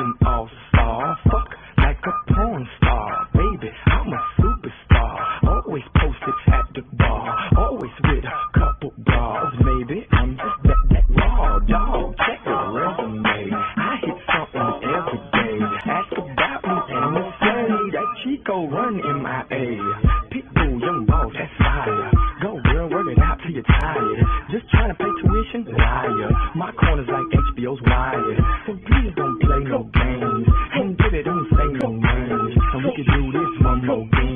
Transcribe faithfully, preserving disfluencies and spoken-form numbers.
an all-star. Fuck like a porn star. Baby, I'm a superstar. Always posted at the bar. Always with a couple bras. Maybe I'm just that, that raw dog. Check the resume. I hit something every day. Ask about me and they say that Chico run M I A. Pitbull, young boss, that's fire. Go girl, work it out till you're tired. Just trying to pay tuition, liar. My corner's like H B O's Wired. So please don't play no games. Don't get it, don't say no names. And we can do this one more game.